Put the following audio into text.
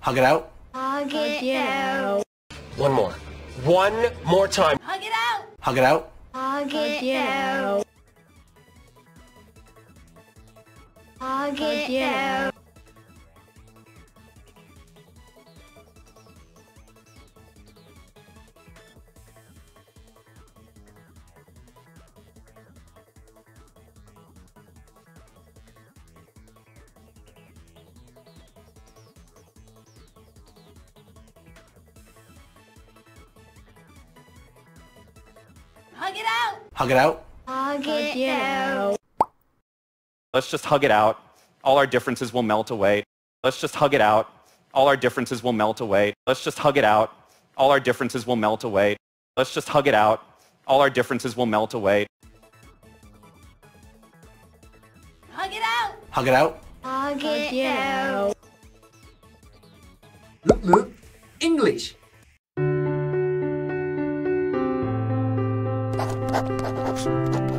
Hug it out. Hug it out. One more. One more time. Hug it out. Hug it out. Hug it out. Hug it out. Hug it out. Hug it out. Hug it out. Let's just hug it out. All our differences will melt away. Let's just hug it out. All our differences will melt away. Let's just hug it out. All our differences will melt away. Let's just hug it out. All our differences will melt away. Hug it out. Hug it out. Hug it out. 룩룩잉글리쉬